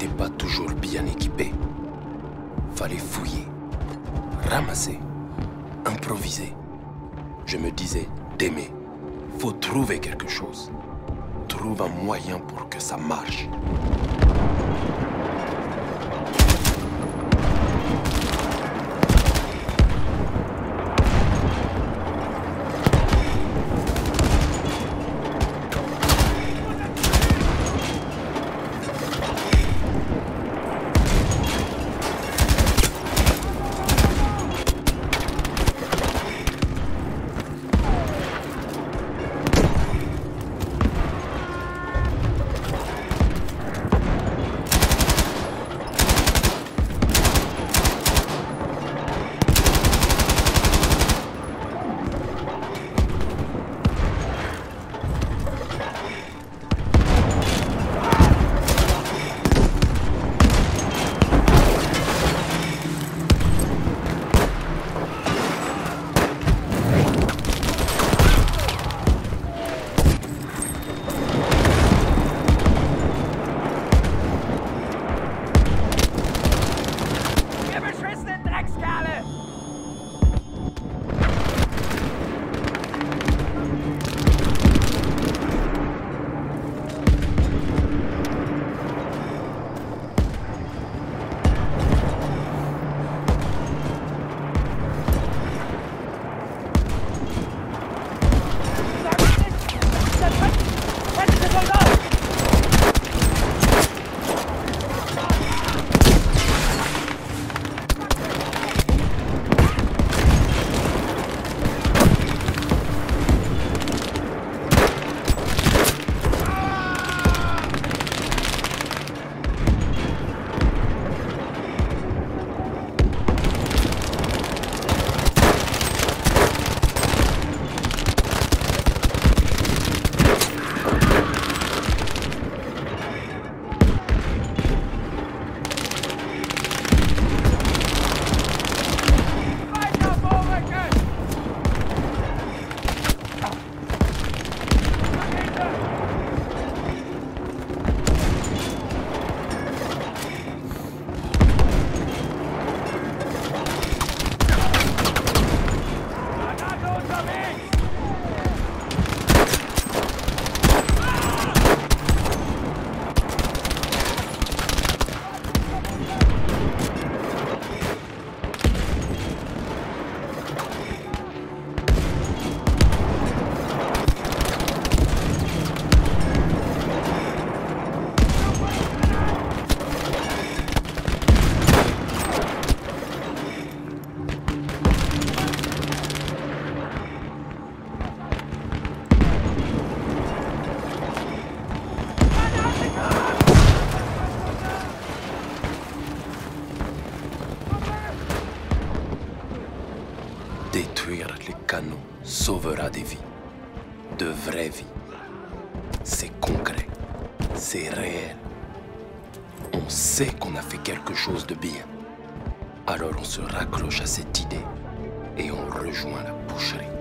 n'était pas toujours bien équipé. Fallait fouiller, ramasser, improviser. Je me disais, Démé, faut trouver quelque chose. Trouve un moyen pour que ça marche. Détruire les canaux sauvera des vies, de vraies vies. C'est concret, c'est réel. On sait qu'on a fait quelque chose de bien. Alors on se raccroche à cette idée et on rejoint la boucherie.